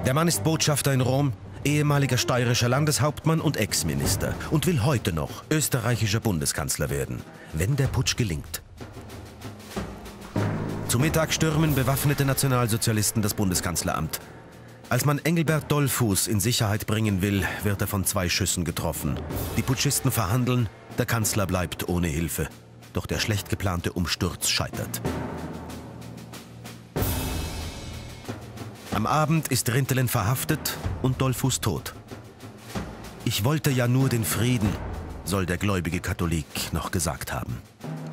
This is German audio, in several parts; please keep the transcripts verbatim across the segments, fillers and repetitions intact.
Der Mann ist Botschafter in Rom, ehemaliger steirischer Landeshauptmann und Ex-Minister und will heute noch österreichischer Bundeskanzler werden, wenn der Putsch gelingt. Zu Mittag stürmen bewaffnete Nationalsozialisten das Bundeskanzleramt. Als man Engelbert Dollfuß in Sicherheit bringen will, wird er von zwei Schüssen getroffen. Die Putschisten verhandeln, der Kanzler bleibt ohne Hilfe. Doch der schlecht geplante Umsturz scheitert. Am Abend ist Rintelen verhaftet und Dollfuß tot. Ich wollte ja nur den Frieden, soll der gläubige Katholik noch gesagt haben.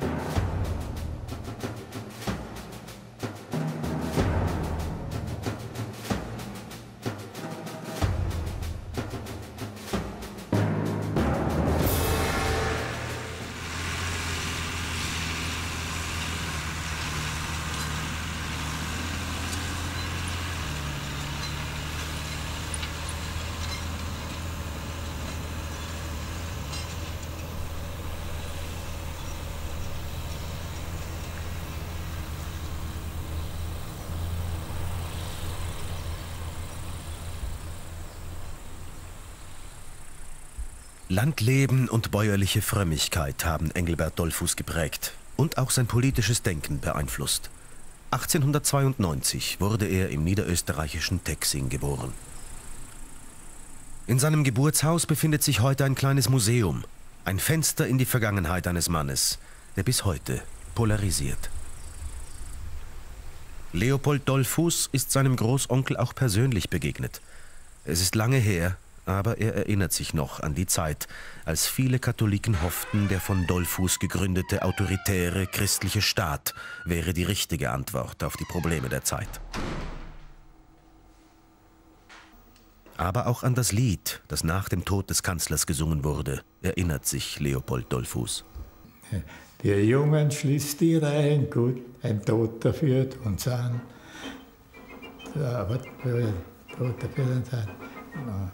Landleben und bäuerliche Frömmigkeit haben Engelbert Dollfuß geprägt und auch sein politisches Denken beeinflusst. achtzehnhundertzweiundneunzig wurde er im niederösterreichischen Tecksing geboren. In seinem Geburtshaus befindet sich heute ein kleines Museum, ein Fenster in die Vergangenheit eines Mannes, der bis heute polarisiert. Leopold Dollfuß ist seinem Großonkel auch persönlich begegnet. Es ist lange her, aber er erinnert sich noch an die Zeit, als viele Katholiken hofften, der von Dollfuß gegründete autoritäre christliche Staat wäre die richtige Antwort auf die Probleme der Zeit. Aber auch an das Lied, das nach dem Tod des Kanzlers gesungen wurde, erinnert sich Leopold Dollfuß. Die Jungen schließt die Reihen gut, ein Toter führt uns an. Ja, was für ein Toter führt uns an? Ja.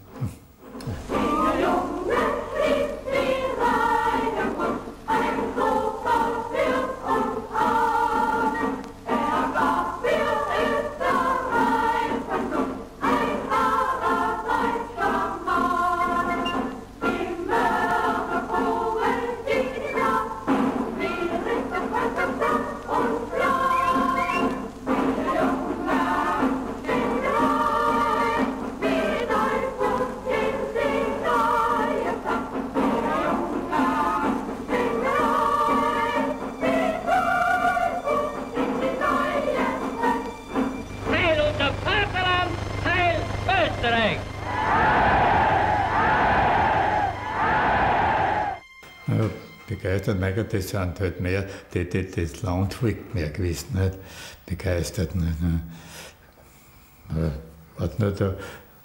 Ja, begeistert, mein Gott, das sind halt mehr, die, die, das Landvolk mehr gewesen, nicht? Begeistert. Nicht? Aber was nur da,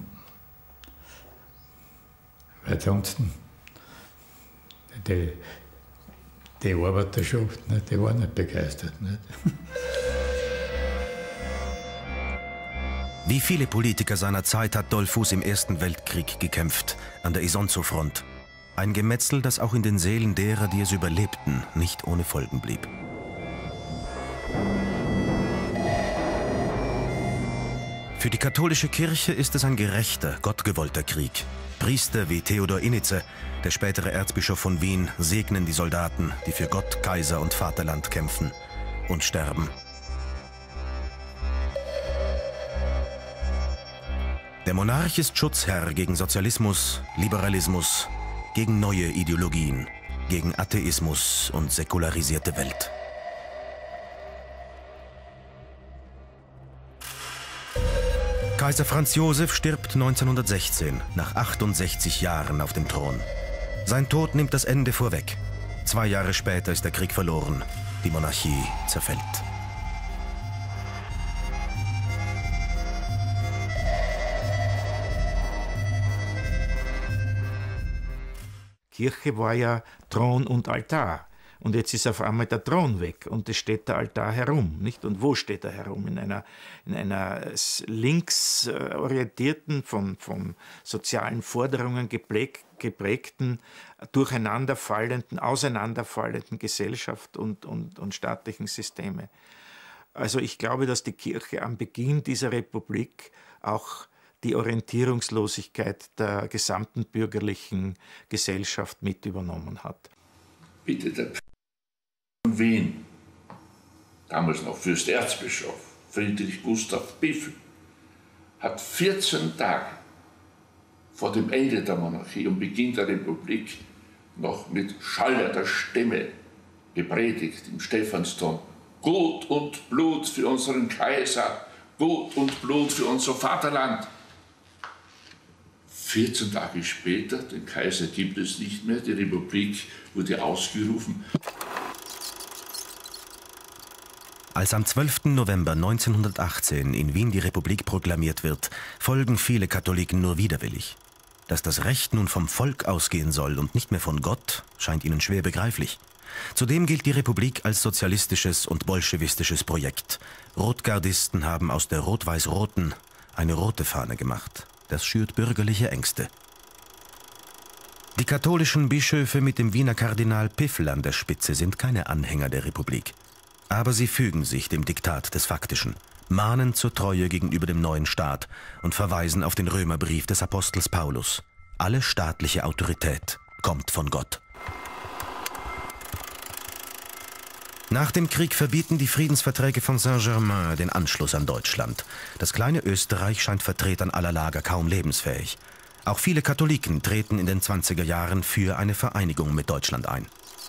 weil ansonsten, die, die Arbeiterschaft, nicht? Die waren nicht begeistert. Nicht? Wie viele Politiker seiner Zeit hat Dollfuß im Ersten Weltkrieg gekämpft, an der Isonzo-Front. Ein Gemetzel, das auch in den Seelen derer, die es überlebten, nicht ohne Folgen blieb. Für die katholische Kirche ist es ein gerechter, gottgewollter Krieg. Priester wie Theodor Innitzer, der spätere Erzbischof von Wien, segnen die Soldaten, die für Gott, Kaiser und Vaterland kämpfen und sterben. Der Monarch ist Schutzherr gegen Sozialismus, Liberalismus, gegen neue Ideologien, gegen Atheismus und säkularisierte Welt. Kaiser Franz Josef stirbt neunzehnhundertsechzehn, nach achtundsechzig Jahren auf dem Thron. Sein Tod nimmt das Ende vorweg. Zwei Jahre später ist der Krieg verloren, die Monarchie zerfällt. Kirche war ja Thron und Altar. Und jetzt ist auf einmal der Thron weg und es steht der Altar herum. Nicht? Und wo steht er herum? In einer, in einer linksorientierten, von, von sozialen Forderungen geprägt, geprägten, durcheinanderfallenden, auseinanderfallenden Gesellschaft und, und, und staatlichen Systeme. Also ich glaube, dass die Kirche am Beginn dieser Republik auch die Orientierungslosigkeit der gesamten bürgerlichen Gesellschaft mit übernommen hat. Bitte, der von Wien, damals noch Fürsterzbischof Friedrich Gustav Biffel, hat vierzehn Tage vor dem Ende der Monarchie und Beginn der Republik noch mit schallender Stimme gepredigt im Stephansdom: Gut und Blut für unseren Kaiser, Gut und Blut für unser Vaterland. vierzehn Tage später, den Kaiser gibt es nicht mehr, die Republik wurde ausgerufen. Als am zwölften November neunzehnhundertachtzehn in Wien die Republik proklamiert wird, folgen viele Katholiken nur widerwillig. Dass das Recht nun vom Volk ausgehen soll und nicht mehr von Gott, scheint ihnen schwer begreiflich. Zudem gilt die Republik als sozialistisches und bolschewistisches Projekt. Rotgardisten haben aus der rot-weiß-roten eine rote Fahne gemacht. Das schürt bürgerliche Ängste. Die katholischen Bischöfe mit dem Wiener Kardinal Piffl an der Spitze sind keine Anhänger der Republik. Aber sie fügen sich dem Diktat des Faktischen, mahnen zur Treue gegenüber dem neuen Staat und verweisen auf den Römerbrief des Apostels Paulus. Alle staatliche Autorität kommt von Gott. Nach dem Krieg verbieten die Friedensverträge von Saint-Germain den Anschluss an Deutschland. Das kleine Österreich scheint Vertretern aller Lager kaum lebensfähig. Auch viele Katholiken treten in den zwanziger Jahren für eine Vereinigung mit Deutschland ein.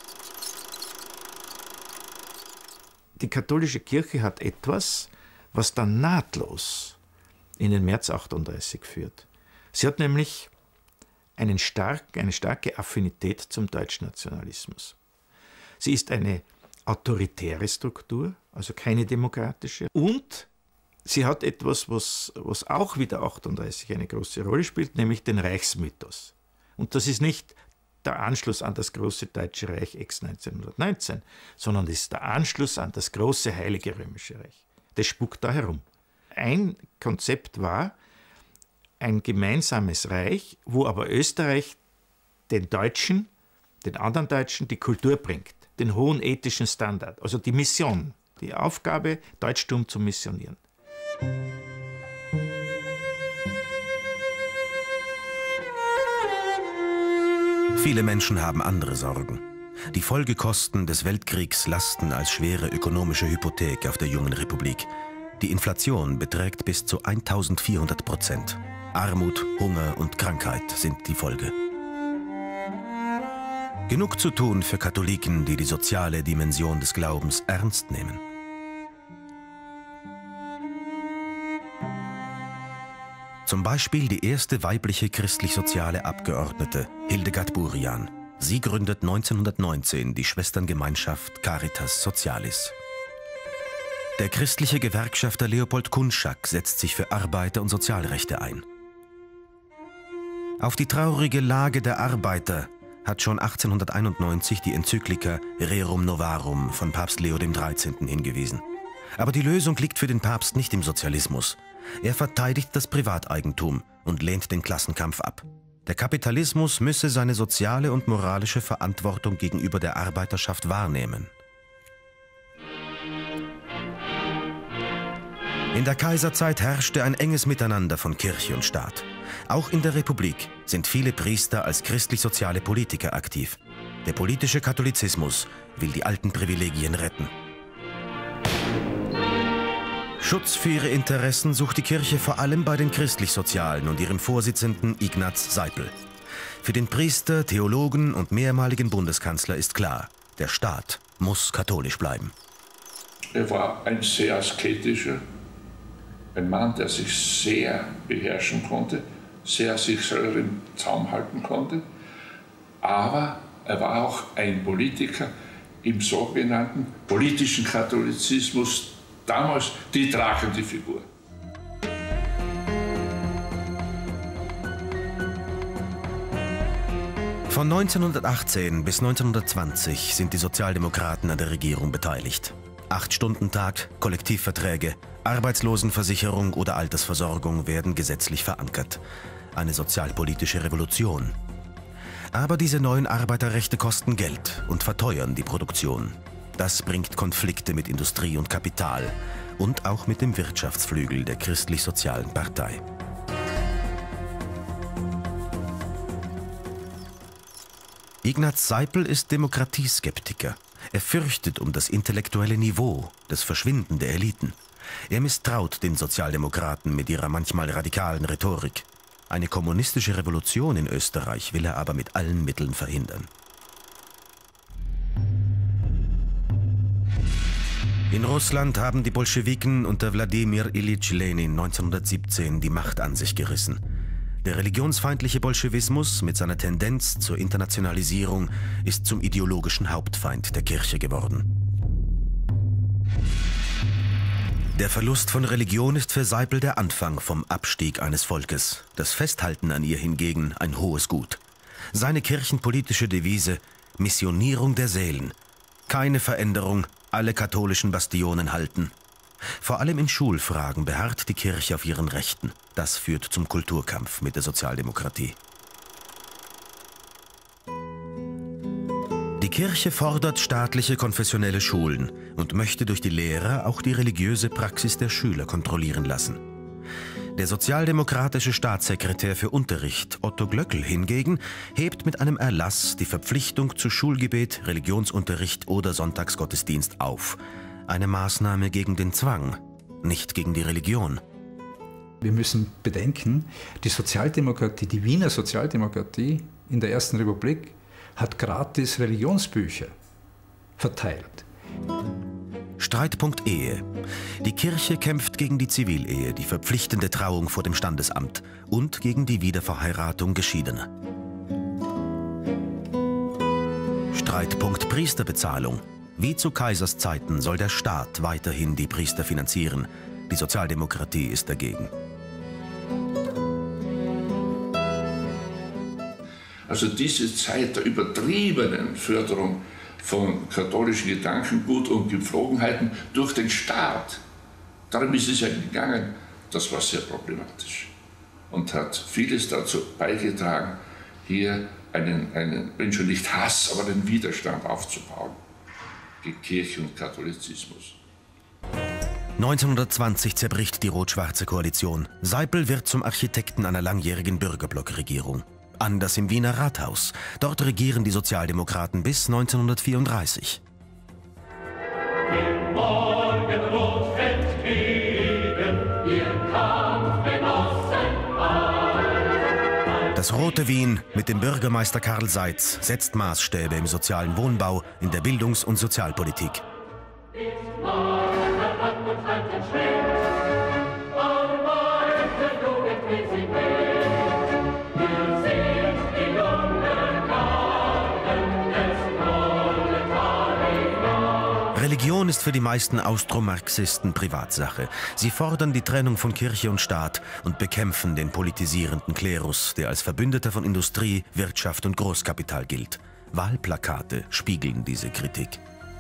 Die katholische Kirche hat etwas, was dann nahtlos in den März achtunddreißig führt. Sie hat nämlich einen stark, eine starke Affinität zum Deutschnationalismus. Sie ist eine autoritäre Struktur, also keine demokratische. Und sie hat etwas, was, was auch wieder achtunddreißig eine große Rolle spielt, nämlich den Reichsmythos. Und das ist nicht der Anschluss an das große Deutsche Reich ex neunzehnhundertneunzehn, sondern das ist der Anschluss an das große Heilige Römische Reich. Das spukt da herum. Ein Konzept war ein gemeinsames Reich, wo aber Österreich den Deutschen, den anderen Deutschen, die Kultur bringt, den hohen ethischen Standard, also die Mission, die Aufgabe, Deutschtum zu missionieren. Viele Menschen haben andere Sorgen. Die Folgekosten des Weltkriegs lasten als schwere ökonomische Hypothek auf der jungen Republik. Die Inflation beträgt bis zu eintausendvierhundert Prozent. Armut, Hunger und Krankheit sind die Folge. Genug zu tun für Katholiken, die die soziale Dimension des Glaubens ernst nehmen. Zum Beispiel die erste weibliche christlich-soziale Abgeordnete, Hildegard Burian. Sie gründet neunzehnhundertneunzehn die Schwesterngemeinschaft Caritas Socialis. Der christliche Gewerkschafter Leopold Kunschak setzt sich für Arbeiter- und Sozialrechte ein. Auf die traurige Lage der Arbeiter hat schon achtzehnhunderteinundneunzig die Enzyklika Rerum Novarum von Papst Leo der dreizehnte hingewiesen. Aber die Lösung liegt für den Papst nicht im Sozialismus. Er verteidigt das Privateigentum und lehnt den Klassenkampf ab. Der Kapitalismus müsse seine soziale und moralische Verantwortung gegenüber der Arbeiterschaft wahrnehmen. In der Kaiserzeit herrschte ein enges Miteinander von Kirche und Staat. Auch in der Republik sind viele Priester als christlich-soziale Politiker aktiv. Der politische Katholizismus will die alten Privilegien retten. Schutz für ihre Interessen sucht die Kirche vor allem bei den Christlich-Sozialen und ihrem Vorsitzenden Ignaz Seipel. Für den Priester, Theologen und mehrmaligen Bundeskanzler ist klar, der Staat muss katholisch bleiben. Er war ein sehr asketischer, ein Mann, der sich sehr beherrschen konnte, sehr sich selber im Zaum halten konnte, aber er war auch ein Politiker im sogenannten politischen Katholizismus, damals die tragende Figur. Von neunzehnhundertachtzehn bis neunzehnhundertzwanzig sind die Sozialdemokraten an der Regierung beteiligt. Acht-Stunden-Tag, Kollektivverträge, Arbeitslosenversicherung oder Altersversorgung werden gesetzlich verankert. Eine sozialpolitische Revolution. Aber diese neuen Arbeiterrechte kosten Geld und verteuern die Produktion. Das bringt Konflikte mit Industrie und Kapital und auch mit dem Wirtschaftsflügel der christlich-sozialen Partei. Ignaz Seipel ist Demokratieskeptiker. Er fürchtet um das intellektuelle Niveau, das Verschwinden der Eliten. Er misstraut den Sozialdemokraten mit ihrer manchmal radikalen Rhetorik. Eine kommunistische Revolution in Österreich will er aber mit allen Mitteln verhindern. In Russland haben die Bolschewiken unter Wladimir Ilyich Lenin neunzehnhundertsiebzehn die Macht an sich gerissen. Der religionsfeindliche Bolschewismus mit seiner Tendenz zur Internationalisierung ist zum ideologischen Hauptfeind der Kirche geworden. Der Verlust von Religion ist für Seipel der Anfang vom Abstieg eines Volkes, das Festhalten an ihr hingegen ein hohes Gut. Seine kirchenpolitische Devise: Missionierung der Seelen. Keine Veränderung, alle katholischen Bastionen halten. Vor allem in Schulfragen beharrt die Kirche auf ihren Rechten. Das führt zum Kulturkampf mit der Sozialdemokratie. Die Kirche fordert staatliche konfessionelle Schulen und möchte durch die Lehrer auch die religiöse Praxis der Schüler kontrollieren lassen. Der sozialdemokratische Staatssekretär für Unterricht, Otto Glöckl, hingegen hebt mit einem Erlass die Verpflichtung zu Schulgebet, Religionsunterricht oder Sonntagsgottesdienst auf. Eine Maßnahme gegen den Zwang, nicht gegen die Religion. Wir müssen bedenken, die Sozialdemokratie, die Wiener Sozialdemokratie in der Ersten Republik hat gratis Religionsbücher verteilt. Streitpunkt Ehe. Die Kirche kämpft gegen die Zivilehe, die verpflichtende Trauung vor dem Standesamt und gegen die Wiederverheiratung Geschiedener. Streitpunkt Priesterbezahlung. Wie zu Kaisers Zeiten soll der Staat weiterhin die Priester finanzieren. Die Sozialdemokratie ist dagegen. Also diese Zeit der übertriebenen Förderung von katholischen Gedankengut und Gepflogenheiten durch den Staat, darum ist es ja gegangen, das war sehr problematisch und hat vieles dazu beigetragen, hier einen, einen wenn schon nicht Hass, aber einen Widerstand aufzubauen gegen Kirche und Katholizismus. neunzehnhundertzwanzig zerbricht die rot-schwarze Koalition. Seipel wird zum Architekten einer langjährigen Bürgerblockregierung. Anders im Wiener Rathaus. Dort regieren die Sozialdemokraten bis neunzehnhundertvierunddreißig. Im Morgenrot entgegen, ihr Kampfgenossen all. Das rote Wien mit dem Bürgermeister Karl Seitz setzt Maßstäbe im sozialen Wohnbau, in der Bildungs- und Sozialpolitik. Religion ist für die meisten Austromarxisten Privatsache. Sie fordern die Trennung von Kirche und Staat und bekämpfen den politisierenden Klerus, der als Verbündeter von Industrie, Wirtschaft und Großkapital gilt. Wahlplakate spiegeln diese Kritik.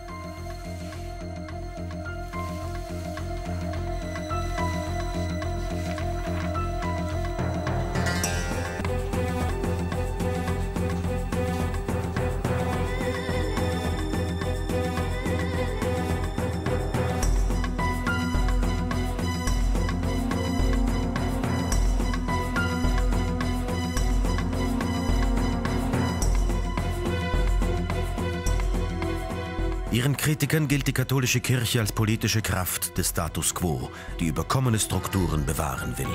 Ihren Kritikern gilt die katholische Kirche als politische Kraft des Status quo, die überkommene Strukturen bewahren will.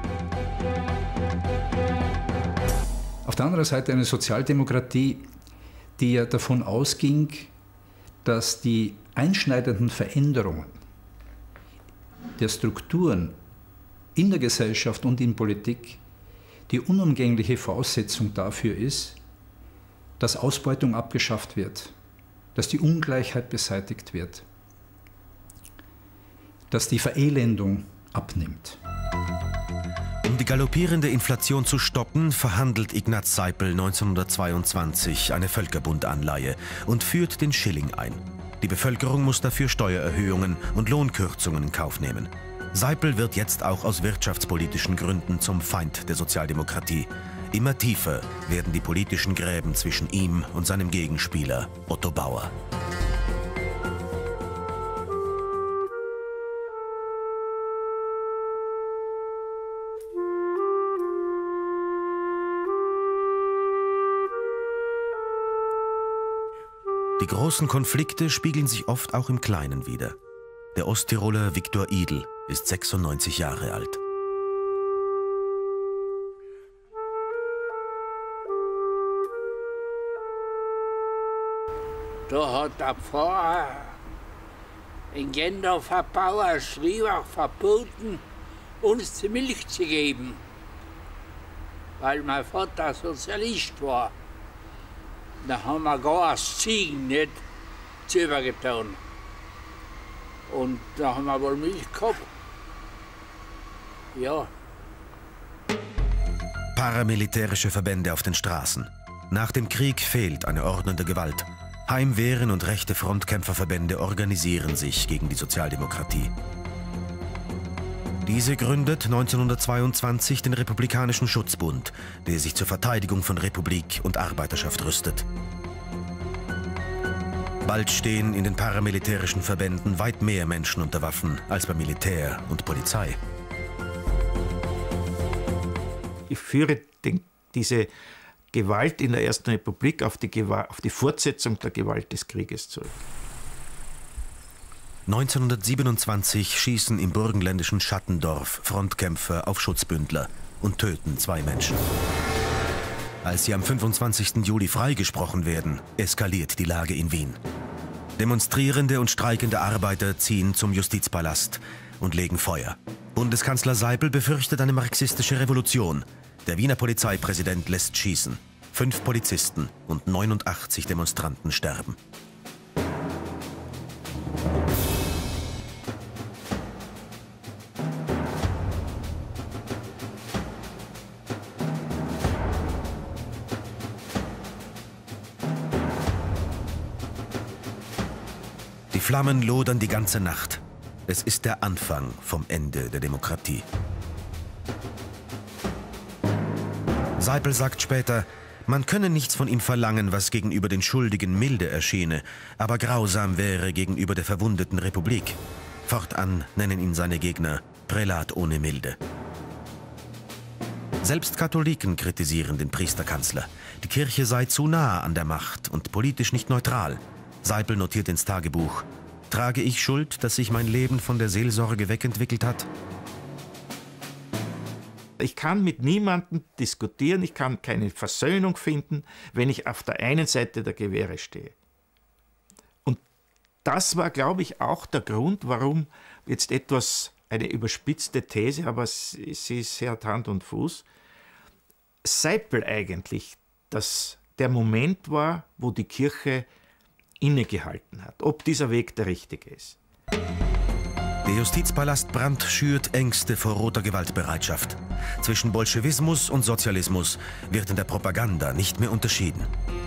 Auf der anderen Seite eine Sozialdemokratie, die ja davon ausging, dass die einschneidenden Veränderungen der Strukturen in der Gesellschaft und in Politik die unumgängliche Voraussetzung dafür ist, dass Ausbeutung abgeschafft wird, dass die Ungleichheit beseitigt wird, dass die Verelendung abnimmt. Um die galoppierende Inflation zu stoppen, verhandelt Ignaz Seipel neunzehnhundertzweiundzwanzig eine Völkerbundanleihe und führt den Schilling ein. Die Bevölkerung muss dafür Steuererhöhungen und Lohnkürzungen in Kauf nehmen. Seipel wird jetzt auch aus wirtschaftspolitischen Gründen zum Feind der Sozialdemokratie. Immer tiefer werden die politischen Gräben zwischen ihm und seinem Gegenspieler Otto Bauer. Die großen Konflikte spiegeln sich oft auch im Kleinen wider. Der Osttiroler Viktor Idl ist sechsundneunzig Jahre alt. Da hat der Pfarrer in Gendorfer Bauer Schriebach verboten, uns die Milch zu geben, weil mein Vater Sozialist war. Da haben wir gar als Ziegen nicht zu übergetan. Und da haben wir wohl Milch gehabt. Ja. Paramilitärische Verbände auf den Straßen. Nach dem Krieg fehlt eine ordnende Gewalt. Heimwehren und rechte Frontkämpferverbände organisieren sich gegen die Sozialdemokratie. Diese gründet neunzehnhundertzweiundzwanzig den Republikanischen Schutzbund, der sich zur Verteidigung von Republik und Arbeiterschaft rüstet. Bald stehen in den paramilitärischen Verbänden weit mehr Menschen unter Waffen als beim Militär und Polizei. Ich führe den, diese Gewalt in der Ersten Republik auf die, Gewalt, auf die Fortsetzung der Gewalt des Krieges zurück. neunzehnhundertsiebenundzwanzig schießen im burgenländischen Schattendorf Frontkämpfer auf Schutzbündler und töten zwei Menschen. Als sie am fünfundzwanzigsten Juli freigesprochen werden, eskaliert die Lage in Wien. Demonstrierende und streikende Arbeiter ziehen zum Justizpalast und legen Feuer. Bundeskanzler Seipel befürchtet eine marxistische Revolution. Der Wiener Polizeipräsident lässt schießen. Fünf Polizisten und neunundachtzig Demonstranten sterben. Die Flammen lodern die ganze Nacht. Es ist der Anfang vom Ende der Demokratie. Seipel sagt später, man könne nichts von ihm verlangen, was gegenüber den Schuldigen milde erschiene, aber grausam wäre gegenüber der verwundeten Republik. Fortan nennen ihn seine Gegner Prälat ohne Milde. Selbst Katholiken kritisieren den Priesterkanzler. Die Kirche sei zu nah an der Macht und politisch nicht neutral. Seipel notiert ins Tagebuch: Trage ich Schuld, dass sich mein Leben von der Seelsorge wegentwickelt hat? Ich kann mit niemandem diskutieren, ich kann keine Versöhnung finden, wenn ich auf der einen Seite der Gewehre stehe. Und das war, glaube ich, auch der Grund, warum jetzt etwas, eine überspitzte These, aber sie ist sehr Hand und Fuß, Seipel eigentlich dass der Moment war, wo die Kirche innegehalten hat, ob dieser Weg der richtige ist. Der Justizpalast Brandt schürt Ängste vor roter Gewaltbereitschaft. Zwischen Bolschewismus und Sozialismus wird in der Propaganda nicht mehr unterschieden.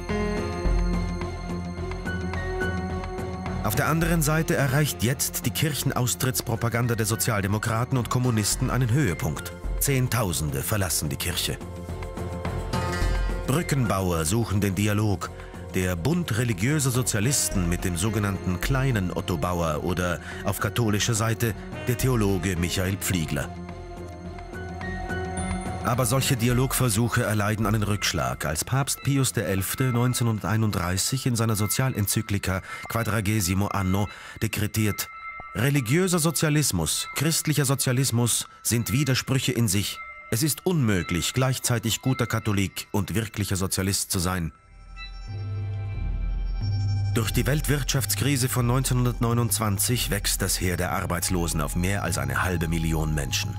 Auf der anderen Seite erreicht jetzt die Kirchenaustrittspropaganda der Sozialdemokraten und Kommunisten einen Höhepunkt. Zehntausende verlassen die Kirche. Brückenbauer suchen den Dialog. Der Bund religiöser Sozialisten mit dem sogenannten kleinen Otto Bauer oder auf katholischer Seite der Theologe Michael Pfliegler. Aber solche Dialogversuche erleiden einen Rückschlag, als Papst Pius der Elfte neunzehnhunderteinunddreißig in seiner Sozialenzyklika Quadragesimo Anno dekretiert: Religiöser Sozialismus, christlicher Sozialismus sind Widersprüche in sich. Es ist unmöglich, gleichzeitig guter Katholik und wirklicher Sozialist zu sein. Durch die Weltwirtschaftskrise von neunzehnhundertneunundzwanzig wächst das Heer der Arbeitslosen auf mehr als eine halbe Million Menschen.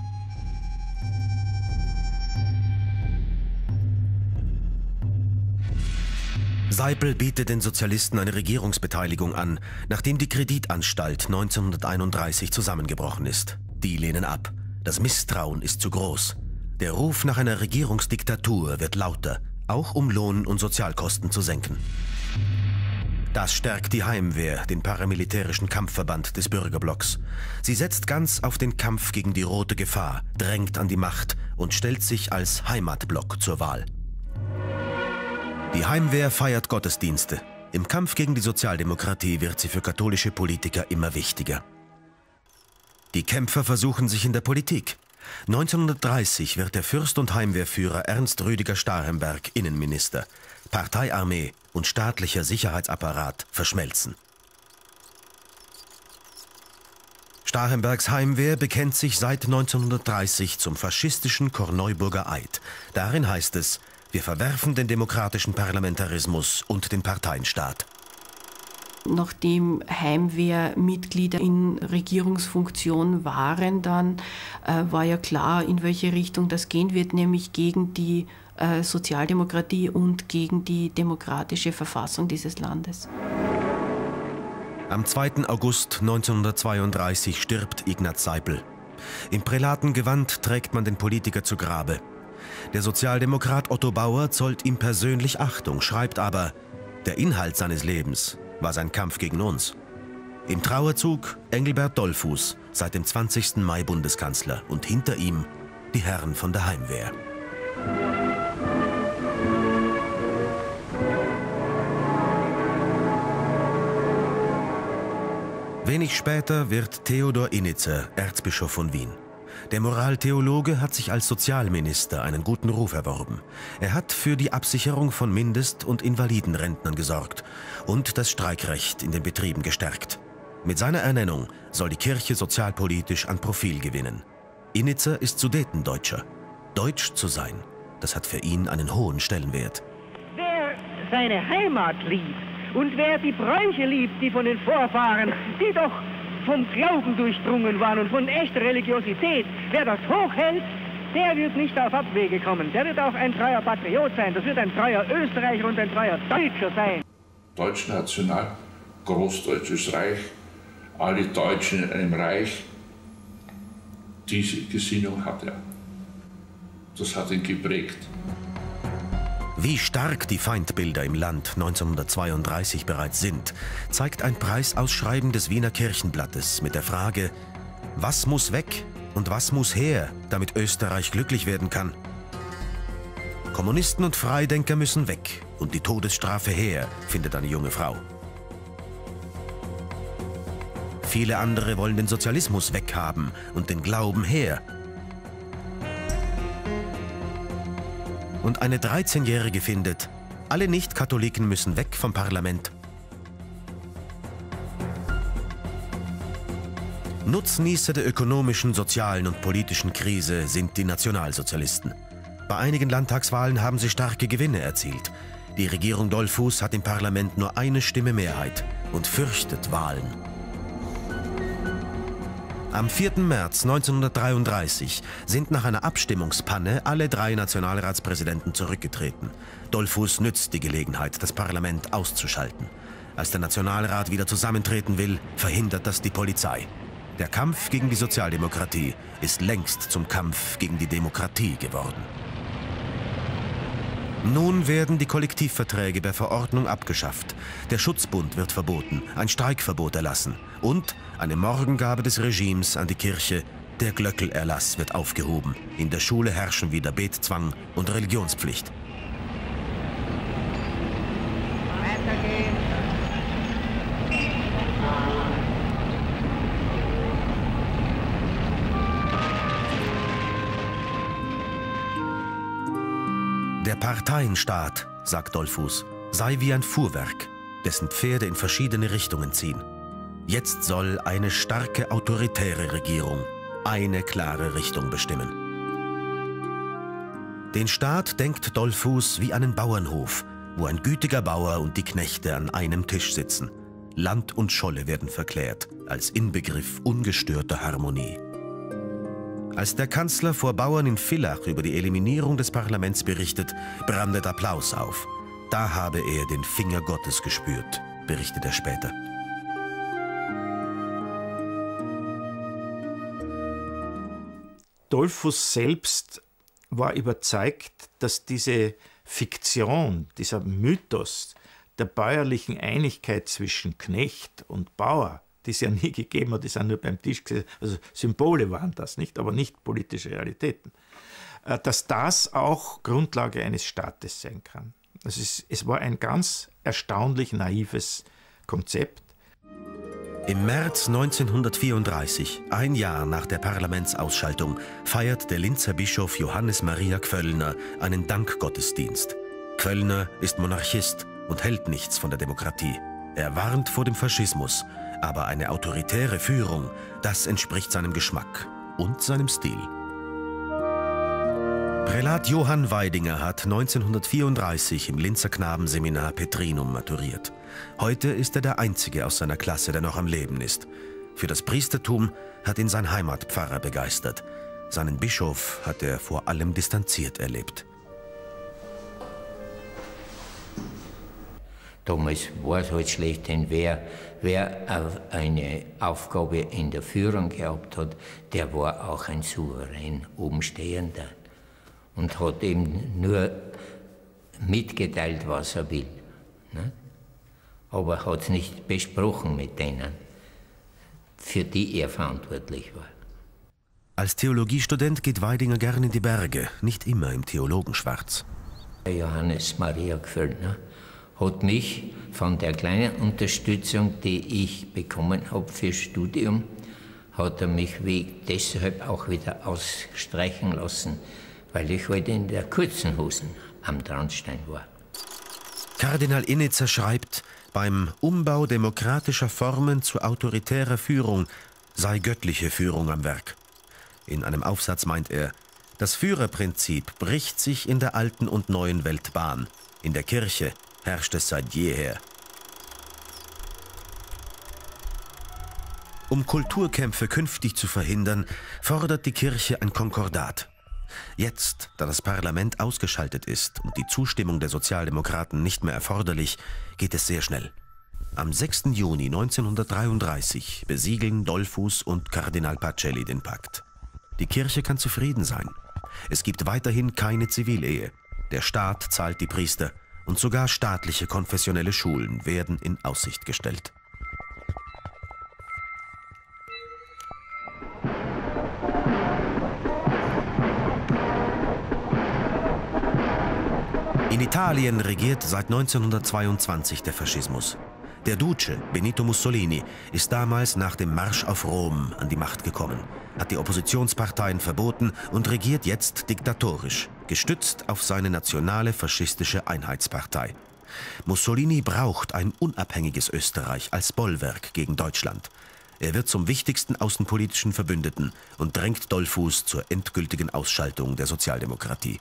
Seipel bietet den Sozialisten eine Regierungsbeteiligung an, nachdem die Kreditanstalt neunzehnhunderteinunddreißig zusammengebrochen ist. Die lehnen ab. Das Misstrauen ist zu groß. Der Ruf nach einer Regierungsdiktatur wird lauter, auch um Lohn- und Sozialkosten zu senken. Das stärkt die Heimwehr, den paramilitärischen Kampfverband des Bürgerblocks. Sie setzt ganz auf den Kampf gegen die rote Gefahr, drängt an die Macht und stellt sich als Heimatblock zur Wahl. Die Heimwehr feiert Gottesdienste. Im Kampf gegen die Sozialdemokratie wird sie für katholische Politiker immer wichtiger. Die Kämpfer versuchen sich in der Politik. neunzehnhundertdreißig wird der Fürst und Heimwehrführer Ernst Rüdiger Starhemberg Innenminister. Parteiarmee und staatlicher Sicherheitsapparat verschmelzen. Starhembergs Heimwehr bekennt sich seit neunzehnhundertdreißig zum faschistischen Korneuburger Eid. Darin heißt es, wir verwerfen den demokratischen Parlamentarismus und den Parteienstaat. Nachdem Heimwehrmitglieder in Regierungsfunktion waren, dann äh, war ja klar, in welche Richtung das gehen wird, nämlich gegen die äh, Sozialdemokratie und gegen die demokratische Verfassung dieses Landes. Am zweiten August neunzehnhundertzweiunddreißig stirbt Ignaz Seipel. Im Prälatengewand trägt man den Politiker zu Grabe. Der Sozialdemokrat Otto Bauer zollt ihm persönlich Achtung, schreibt aber, der Inhalt seines Lebens war sein Kampf gegen uns. Im Trauerzug Engelbert Dollfuß, seit dem zwanzigsten Mai Bundeskanzler, und hinter ihm die Herren von der Heimwehr. Wenig später wird Theodor Innitzer Erzbischof von Wien. Der Moraltheologe hat sich als Sozialminister einen guten Ruf erworben. Er hat für die Absicherung von Mindest- und Invalidenrentnern gesorgt und das Streikrecht in den Betrieben gestärkt. Mit seiner Ernennung soll die Kirche sozialpolitisch an Profil gewinnen. Innitzer ist Sudetendeutscher. Deutsch zu sein, das hat für ihn einen hohen Stellenwert. Wer seine Heimat liebt und wer die Bräuche liebt, die von den Vorfahren, die doch vom Glauben durchdrungen waren und von echter Religiosität, wer das hochhält, der wird nicht auf Abwege kommen. Der wird auch ein treuer Patriot sein. Das wird ein treuer Österreicher und ein treuer Deutscher sein. Deutschnational, Großdeutsches Reich, alle Deutschen in einem Reich. Diese Gesinnung hat er. Das hat ihn geprägt. Wie stark die Feindbilder im Land neunzehnhundertzweiunddreißig bereits sind, zeigt ein Preisausschreiben des Wiener Kirchenblattes mit der Frage, was muss weg und was muss her, damit Österreich glücklich werden kann? Kommunisten und Freidenker müssen weg und die Todesstrafe her, findet eine junge Frau. Viele andere wollen den Sozialismus weghaben und den Glauben her. Und eine dreizehnjährige findet, alle Nicht-Katholiken müssen weg vom Parlament. Nutznießer der ökonomischen, sozialen und politischen Krise sind die Nationalsozialisten. Bei einigen Landtagswahlen haben sie starke Gewinne erzielt. Die Regierung Dollfuß hat im Parlament nur eine Stimme Mehrheit und fürchtet Wahlen. Am vierten März neunzehnhundertdreiunddreißig sind nach einer Abstimmungspanne alle drei Nationalratspräsidenten zurückgetreten. Dollfuß nützt die Gelegenheit, das Parlament auszuschalten. Als der Nationalrat wieder zusammentreten will, verhindert das die Polizei. Der Kampf gegen die Sozialdemokratie ist längst zum Kampf gegen die Demokratie geworden. Nun werden die Kollektivverträge per Verordnung abgeschafft. Der Schutzbund wird verboten, ein Streikverbot erlassen und eine Morgengabe des Regimes an die Kirche, der Glöckelerlass wird aufgehoben. In der Schule herrschen wieder Betzwang und Religionspflicht. Weitergehen. Der Parteienstaat, sagt Dollfuß, sei wie ein Fuhrwerk, dessen Pferde in verschiedene Richtungen ziehen. Jetzt soll eine starke autoritäre Regierung eine klare Richtung bestimmen. Den Staat denkt Dollfuß wie einen Bauernhof, wo ein gütiger Bauer und die Knechte an einem Tisch sitzen. Land und Scholle werden verklärt, als Inbegriff ungestörter Harmonie. Als der Kanzler vor Bauern in Villach über die Eliminierung des Parlaments berichtet, brandet Applaus auf. Da habe er den Finger Gottes gespürt, berichtet er später. Dollfuß selbst war überzeugt, dass diese Fiktion, dieser Mythos der bäuerlichen Einigkeit zwischen Knecht und Bauer, die es ja nie gegeben hat, die sind nur beim Tisch gesessen, also Symbole waren das, nicht, aber nicht politische Realitäten, dass das auch Grundlage eines Staates sein kann. Also es, es war ein ganz erstaunlich naives Konzept. Im März neunzehnhundertvierunddreißig, ein Jahr nach der Parlamentsausschaltung, feiert der Linzer Bischof Johannes Maria Gföllner einen Dankgottesdienst. Kölner ist Monarchist und hält nichts von der Demokratie. Er warnt vor dem Faschismus, aber eine autoritäre Führung, das entspricht seinem Geschmack und seinem Stil. Prälat Johann Weidinger hat neunzehnhundertvierunddreißig im Linzer Knabenseminar Petrinum maturiert. Heute ist er der Einzige aus seiner Klasse, der noch am Leben ist. Für das Priestertum hat ihn sein Heimatpfarrer begeistert. Seinen Bischof hat er vor allem distanziert erlebt. Damals war es halt schlecht, denn wer, wer eine Aufgabe in der Führung gehabt hat, der war auch ein Souverän, obenstehender und hat eben nur mitgeteilt, was er will. Ne? Aber hat es nicht besprochen mit denen, für die er verantwortlich war. Als Theologiestudent geht Weidinger gern in die Berge, nicht immer im Theologenschwarz. Johannes Maria Gföllner hat mich von der kleinen Unterstützung, die ich bekommen habe fürs Studium, hat er mich deshalb auch wieder ausstreichen lassen, weil ich heute in der kurzen Hosen am Traunstein war. Kardinal Innitzer schreibt, beim Umbau demokratischer Formen zu autoritärer Führung sei göttliche Führung am Werk. In einem Aufsatz meint er, das Führerprinzip bricht sich in der alten und neuen Welt Bahn. In der Kirche herrscht es seit jeher. Um Kulturkämpfe künftig zu verhindern, fordert die Kirche ein Konkordat. Jetzt, da das Parlament ausgeschaltet ist und die Zustimmung der Sozialdemokraten nicht mehr erforderlich, geht es sehr schnell. Am sechsten Juni neunzehnhundertdreiunddreißig besiegeln Dollfuß und Kardinal Pacelli den Pakt. Die Kirche kann zufrieden sein. Es gibt weiterhin keine Zivilehe. Der Staat zahlt die Priester und sogar staatliche konfessionelle Schulen werden in Aussicht gestellt. In Italien regiert seit neunzehnhundertzweiundzwanzig der Faschismus. Der Duce, Benito Mussolini, ist damals nach dem Marsch auf Rom an die Macht gekommen, hat die Oppositionsparteien verboten und regiert jetzt diktatorisch, gestützt auf seine nationale faschistische Einheitspartei. Mussolini braucht ein unabhängiges Österreich als Bollwerk gegen Deutschland. Er wird zum wichtigsten außenpolitischen Verbündeten und drängt Dollfuß zur endgültigen Ausschaltung der Sozialdemokratie.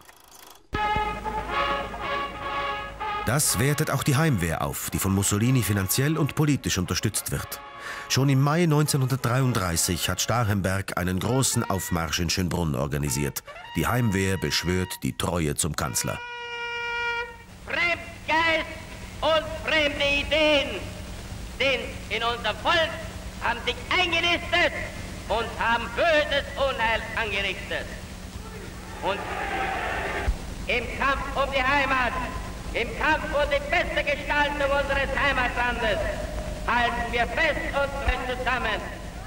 Das wertet auch die Heimwehr auf, die von Mussolini finanziell und politisch unterstützt wird. Schon im Mai neunzehnhundertdreiunddreißig hat Starhemberg einen großen Aufmarsch in Schönbrunn organisiert. Die Heimwehr beschwört die Treue zum Kanzler. Fremdgeist und fremde Ideen sind in unser Volk, haben sich eingenistet und haben böses Unheil angerichtet. Und im Kampf um die Heimat, im Kampf um die beste Gestaltung unseres Heimatlandes halten wir fest und fest zusammen.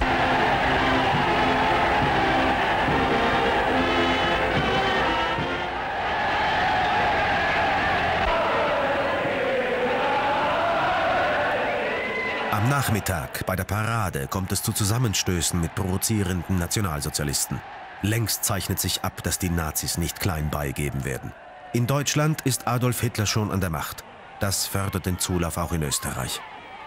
Am Nachmittag bei der Parade kommt es zu Zusammenstößen mit provozierenden Nationalsozialisten. Längst zeichnet sich ab, dass die Nazis nicht klein beigeben werden. In Deutschland ist Adolf Hitler schon an der Macht. Das fördert den Zulauf auch in Österreich.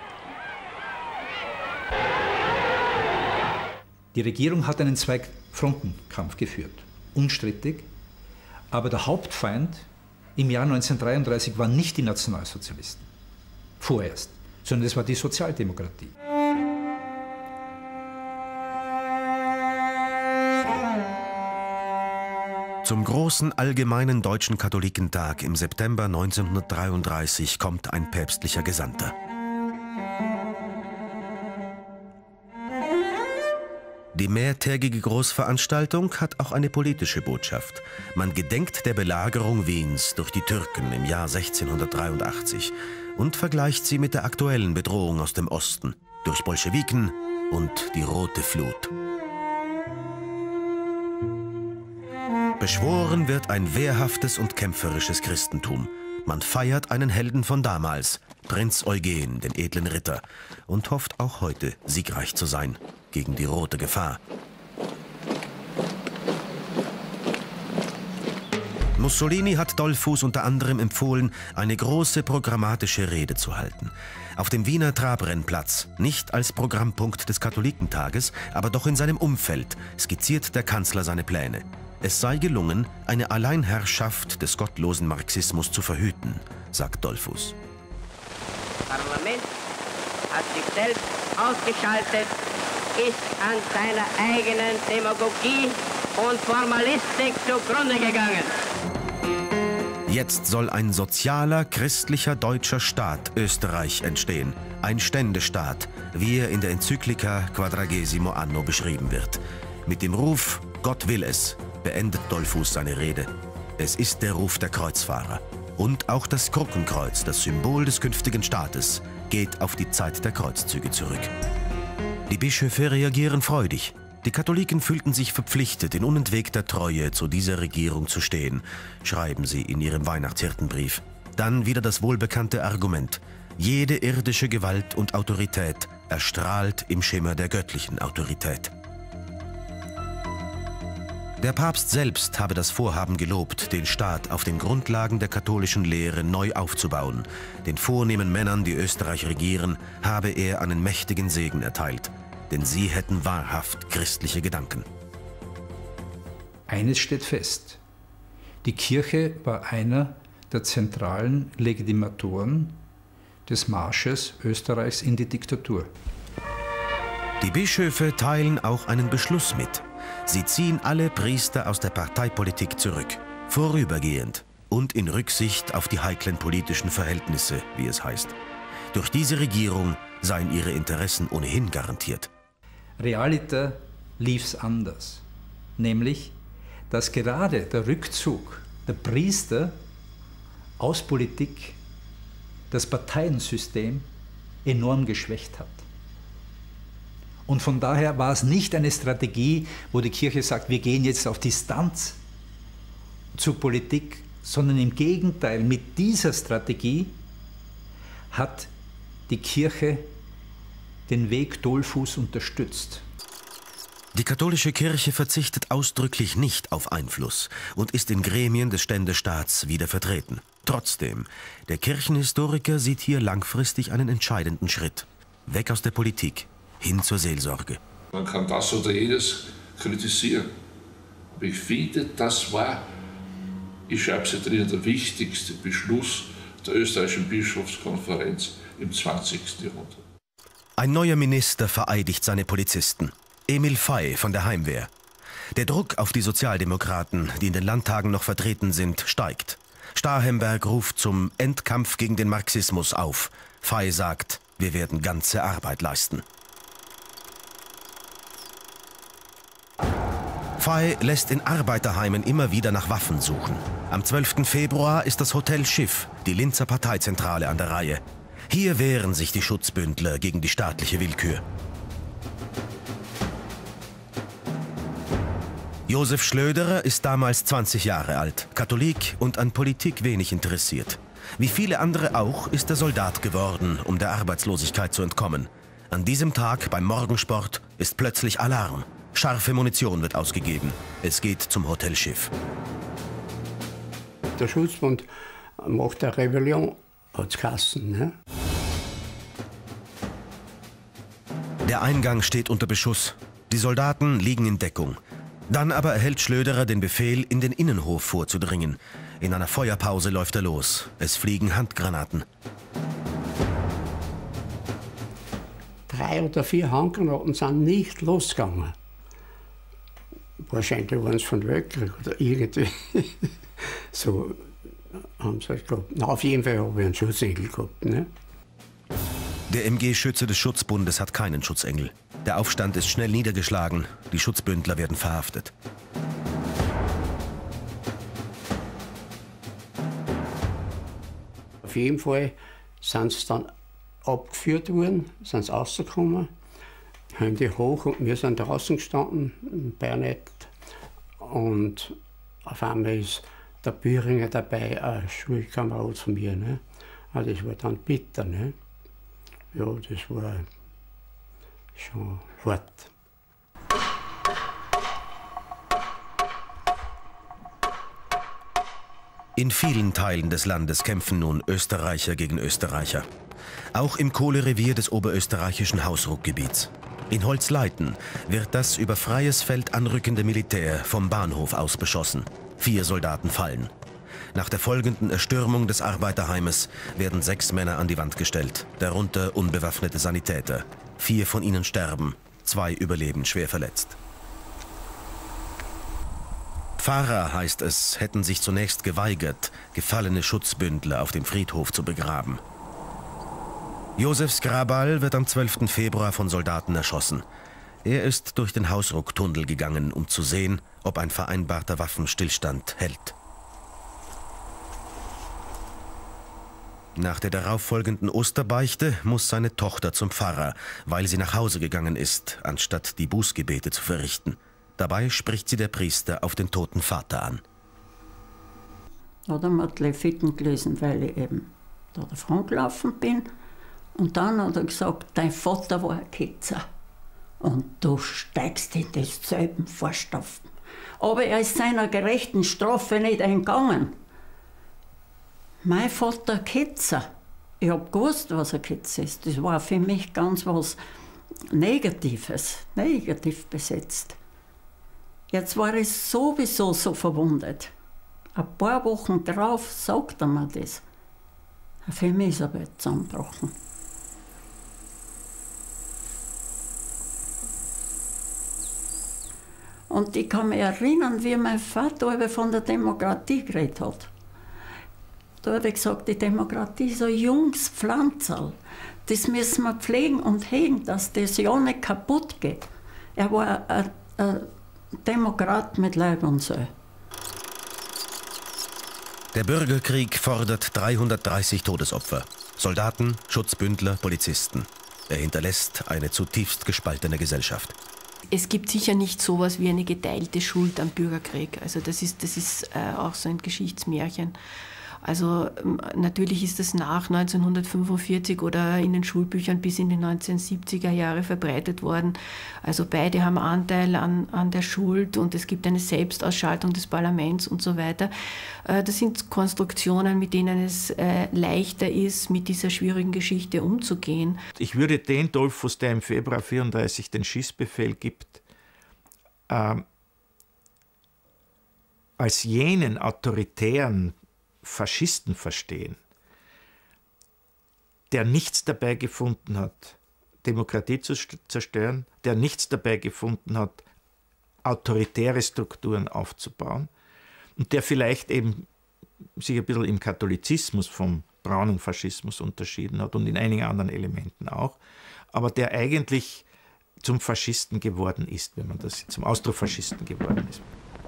Die Regierung hat einen Zwei-Fronten-Kampf geführt, unstrittig. Aber der Hauptfeind im Jahr neunzehnhundertdreiunddreißig waren nicht die Nationalsozialisten, vorerst, sondern es war die Sozialdemokratie. Zum großen allgemeinen deutschen Katholikentag im September neunzehnhundertdreiunddreißig kommt ein päpstlicher Gesandter. Die mehrtägige Großveranstaltung hat auch eine politische Botschaft. Man gedenkt der Belagerung Wiens durch die Türken im Jahr sechzehnhundertdreiundachtzig und vergleicht sie mit der aktuellen Bedrohung aus dem Osten durch Bolschewiken und die Rote Flut. Beschworen wird ein wehrhaftes und kämpferisches Christentum. Man feiert einen Helden von damals, Prinz Eugen, den edlen Ritter, und hofft auch heute siegreich zu sein gegen die rote Gefahr. Mussolini hat Dollfuß unter anderem empfohlen, eine große programmatische Rede zu halten. Auf dem Wiener Trabrennplatz, nicht als Programmpunkt des Katholikentages, aber doch in seinem Umfeld, skizziert der Kanzler seine Pläne. Es sei gelungen, eine Alleinherrschaft des gottlosen Marxismus zu verhüten, sagt Dollfuß. Das Parlament hat sich selbst ausgeschaltet, ist an seiner eigenen Demagogie und Formalistik zugrunde gegangen. Jetzt soll ein sozialer, christlicher deutscher Staat Österreich entstehen. Ein Ständestaat, wie er in der Enzyklika Quadragesimo Anno beschrieben wird. Mit dem Ruf »Gott will es« beendet Dollfuß seine Rede. Es ist der Ruf der Kreuzfahrer. Und auch das Krukkenkreuz, das Symbol des künftigen Staates, geht auf die Zeit der Kreuzzüge zurück. Die Bischöfe reagieren freudig. Die Katholiken fühlten sich verpflichtet, in unentwegter Treue zu dieser Regierung zu stehen, schreiben sie in ihrem Weihnachtshirtenbrief. Dann wieder das wohlbekannte Argument: Jede irdische Gewalt und Autorität erstrahlt im Schimmer der göttlichen Autorität. Der Papst selbst habe das Vorhaben gelobt, den Staat auf den Grundlagen der katholischen Lehre neu aufzubauen. Den vornehmen Männern, die Österreich regieren, habe er einen mächtigen Segen erteilt. Denn sie hätten wahrhaft christliche Gedanken. Eines steht fest: Die Kirche war einer der zentralen Legitimatoren des Marsches Österreichs in die Diktatur. Die Bischöfe teilen auch einen Beschluss mit. Sie ziehen alle Priester aus der Parteipolitik zurück, vorübergehend und in Rücksicht auf die heiklen politischen Verhältnisse, wie es heißt. Durch diese Regierung seien ihre Interessen ohnehin garantiert. Realiter lief's anders, nämlich, dass gerade der Rückzug der Priester aus Politik das Parteiensystem enorm geschwächt hat. Und von daher war es nicht eine Strategie, wo die Kirche sagt, wir gehen jetzt auf Distanz zur Politik, sondern im Gegenteil, mit dieser Strategie hat die Kirche den Weg Dollfuß unterstützt. Die katholische Kirche verzichtet ausdrücklich nicht auf Einfluss und ist in Gremien des Ständestaats wieder vertreten. Trotzdem, der Kirchenhistoriker sieht hier langfristig einen entscheidenden Schritt. Weg aus der Politik, hin zur Seelsorge. Man kann das oder jenes kritisieren. Aber ich finde, das war, ich schreibe es drin, der wichtigste Beschluss der österreichischen Bischofskonferenz im zwanzigsten Jahrhundert. Ein neuer Minister vereidigt seine Polizisten. Emil Fey von der Heimwehr. Der Druck auf die Sozialdemokraten, die in den Landtagen noch vertreten sind, steigt. Starhemberg ruft zum Endkampf gegen den Marxismus auf. Fey sagt, wir werden ganze Arbeit leisten. Fey lässt in Arbeiterheimen immer wieder nach Waffen suchen. Am zwölften Februar ist das Hotel Schiff, die Linzer Parteizentrale, an der Reihe. Hier wehren sich die Schutzbündler gegen die staatliche Willkür. Josef Schlöderer ist damals zwanzig Jahre alt, Katholik und an Politik wenig interessiert. Wie viele andere auch ist er Soldat geworden, um der Arbeitslosigkeit zu entkommen. An diesem Tag beim Morgensport ist plötzlich Alarm. Scharfe Munition wird ausgegeben. Es geht zum Hotel Schiff. Der Schutzbund macht eine Rebellion, hat's geheißen, ne? Der Eingang steht unter Beschuss. Die Soldaten liegen in Deckung. Dann aber erhält Schlöderer den Befehl, in den Innenhof vorzudringen. In einer Feuerpause läuft er los. Es fliegen Handgranaten. Drei oder vier Handgranaten sind nicht losgegangen. Wahrscheinlich waren es von Weltkrieg oder irgendwie. So haben sie halt gehabt. Na, auf jeden Fall habe ich einen Schutzengel gehabt. Ne? Der M G-Schütze des Schutzbundes hat keinen Schutzengel. Der Aufstand ist schnell niedergeschlagen. Die Schutzbündler werden verhaftet. Auf jeden Fall sind sie dann abgeführt worden, sind sie rausgekommen, haben die hoch und wir sind draußen gestanden, im Bajonett. Und auf einmal ist der Bühringer dabei, ein Schulkamerad von mir. Ne? Also das war dann bitter. Ne? Ja, das war schon hart. In vielen Teilen des Landes kämpfen nun Österreicher gegen Österreicher. Auch im Kohlerevier des oberösterreichischen Hausruckgebiets. In Holzleiten wird das über freies Feld anrückende Militär vom Bahnhof aus beschossen. Vier Soldaten fallen. Nach der folgenden Erstürmung des Arbeiterheimes werden sechs Männer an die Wand gestellt, darunter unbewaffnete Sanitäter. Vier von ihnen sterben, zwei überleben schwer verletzt. Pfarrer, heißt es, hätten sich zunächst geweigert, gefallene Schutzbündler auf dem Friedhof zu begraben. Josef Skrabal wird am zwölften Februar von Soldaten erschossen. Er ist durch den Hausrucktunnel gegangen, um zu sehen, ob ein vereinbarter Waffenstillstand hält. Nach der darauffolgenden Osterbeichte muss seine Tochter zum Pfarrer, weil sie nach Hause gegangen ist, anstatt die Bußgebete zu verrichten. Dabei spricht sie der Priester auf den toten Vater an. Da hat er mir die Leviten gelesen, weil ich eben da davon gelaufen bin. Und dann hat er gesagt, dein Vater war ein Ketzer. Und du steigst in denselben Fußstapfen. Aber er ist seiner gerechten Strafe nicht entgangen. Mein Vater Ketzer. Ich hab gewusst, was ein Ketzer ist. Das war für mich ganz was Negatives, negativ besetzt. Jetzt war ich sowieso so verwundet. Ein paar Wochen drauf sagt er mir das. Für mich ist er bald zusammengebrochen. Und ich kann mich erinnern, wie mein Vater von der Demokratie geredet hat. Da hat er gesagt, die Demokratie ist ein junges Pflanzerl. Das müssen wir pflegen und hegen, dass das ja nicht kaputt geht. Er war ein, ein Demokrat mit Leib und Seele. Der Bürgerkrieg fordert dreihundertdreißig Todesopfer. Soldaten, Schutzbündler, Polizisten. Er hinterlässt eine zutiefst gespaltene Gesellschaft. Es gibt sicher nicht so etwas wie eine geteilte Schuld am Bürgerkrieg. Also das ist, das ist äh, auch so ein Geschichtsmärchen. Also natürlich ist das nach neunzehnhundertfünfundvierzig oder in den Schulbüchern bis in die neunzehnhundertsiebziger Jahre verbreitet worden. Also beide haben Anteil an, an der Schuld und es gibt eine Selbstausschaltung des Parlaments und so weiter. Das sind Konstruktionen, mit denen es leichter ist, mit dieser schwierigen Geschichte umzugehen. Ich würde den Dollfuss, der im Februar vierunddreißig den Schießbefehl gibt, äh, als jenen autoritären Faschisten verstehen, der nichts dabei gefunden hat, Demokratie zu zerstören, der nichts dabei gefunden hat, autoritäre Strukturen aufzubauen und der vielleicht eben sich ein bisschen im Katholizismus vom braunen Faschismus unterschieden hat und in einigen anderen Elementen auch, aber der eigentlich zum Faschisten geworden ist, wenn man das zum Austrofaschisten geworden ist.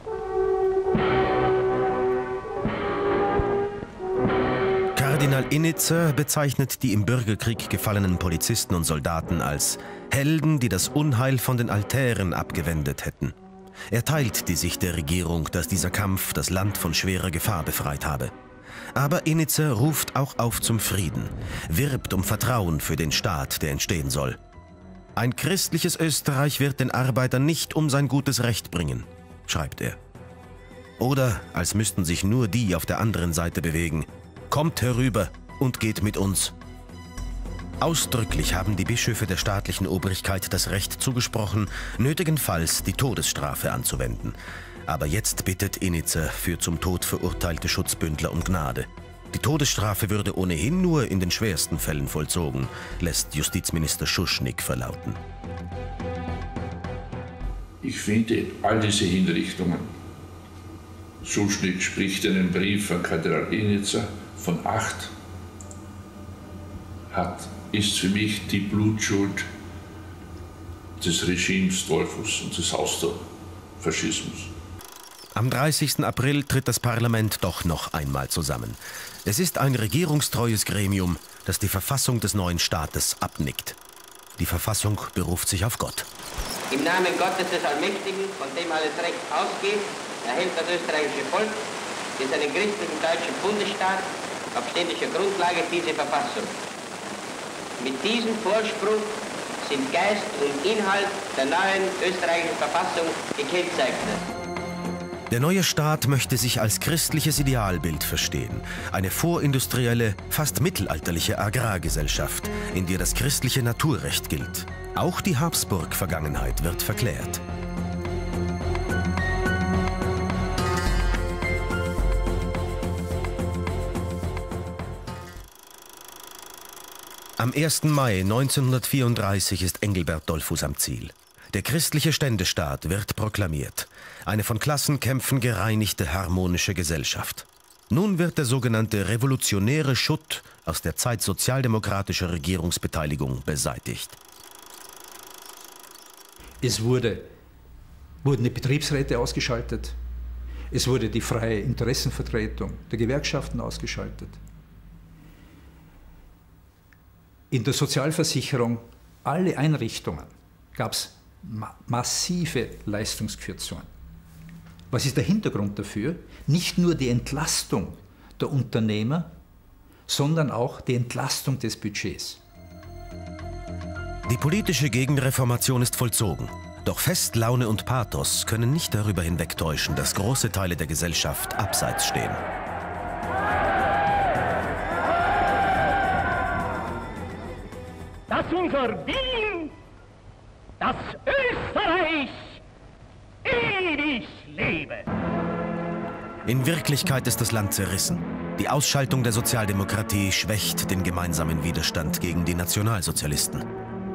Kardinal Innitzer bezeichnet die im Bürgerkrieg gefallenen Polizisten und Soldaten als Helden, die das Unheil von den Altären abgewendet hätten. Er teilt die Sicht der Regierung, dass dieser Kampf das Land von schwerer Gefahr befreit habe. Aber Innitzer ruft auch auf zum Frieden, wirbt um Vertrauen für den Staat, der entstehen soll. Ein christliches Österreich wird den Arbeitern nicht um sein gutes Recht bringen, schreibt er. Oder als müssten sich nur die auf der anderen Seite bewegen. Kommt herüber und geht mit uns. Ausdrücklich haben die Bischöfe der staatlichen Obrigkeit das Recht zugesprochen, nötigenfalls die Todesstrafe anzuwenden. Aber jetzt bittet Innitzer für zum Tod verurteilte Schutzbündler um Gnade. Die Todesstrafe würde ohnehin nur in den schwersten Fällen vollzogen, lässt Justizminister Schuschnigg verlauten. Ich finde all diese Hinrichtungen. Schuschnigg spricht einen Brief an Kardinal Innitzer von acht, hat, ist für mich die Blutschuld des Regimes Dollfuss und des Austrofaschismus. Am dreißigsten April tritt das Parlament doch noch einmal zusammen. Es ist ein regierungstreues Gremium, das die Verfassung des neuen Staates abnickt. Die Verfassung beruft sich auf Gott. Im Namen Gottes des Allmächtigen, von dem alles Recht ausgeht, erhält das österreichische Volk in seinen christlichen deutschen Bundesstaat auf ständischer Grundlage diese Verfassung. Mit diesem Vorspruch sind Geist und Inhalt der neuen österreichischen Verfassung gekennzeichnet. Der neue Staat möchte sich als christliches Idealbild verstehen. Eine vorindustrielle, fast mittelalterliche Agrargesellschaft, in der das christliche Naturrecht gilt. Auch die Habsburg-Vergangenheit wird verklärt. Am ersten Mai neunzehnhundertvierunddreißig ist Engelbert Dollfuß am Ziel. Der christliche Ständestaat wird proklamiert. Eine von Klassenkämpfen gereinigte harmonische Gesellschaft. Nun wird der sogenannte revolutionäre Schutt aus der Zeit sozialdemokratischer Regierungsbeteiligung beseitigt. Es wurde, wurden die Betriebsräte ausgeschaltet. Es wurde die freie Interessenvertretung der Gewerkschaften ausgeschaltet. In der Sozialversicherung, alle Einrichtungen, gab es ma massive Leistungskürzungen. Was ist der Hintergrund dafür? Nicht nur die Entlastung der Unternehmer, sondern auch die Entlastung des Budgets. Die politische Gegenreformation ist vollzogen. Doch Festlaune und Pathos können nicht darüber hinwegtäuschen, dass große Teile der Gesellschaft abseits stehen. Dass unser Wien, das Österreich, ewig lebe! In Wirklichkeit ist das Land zerrissen. Die Ausschaltung der Sozialdemokratie schwächt den gemeinsamen Widerstand gegen die Nationalsozialisten.